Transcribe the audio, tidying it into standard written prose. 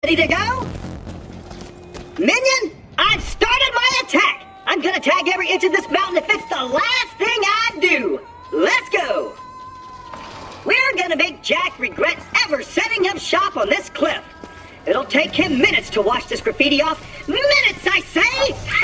Ready to go? Minion, I've started my attack! I'm gonna tag every inch of this mountain if it's the last thing I do! Let's go! We're gonna make Jack regret ever setting up shop on this cliff. It'll take him minutes to wash this graffiti off. Minutes, I say!